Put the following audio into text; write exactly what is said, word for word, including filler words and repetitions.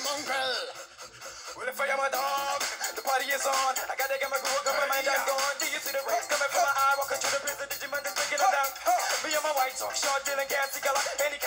mongrel. Well, if I am a dog, the party is on. I gotta get my groove, got my mind, I'm gone. Do you see the rays coming from my eye? Walking through the prison, Digimon is breaking it down. Me and my white talk, short, dealing, gassy color. Any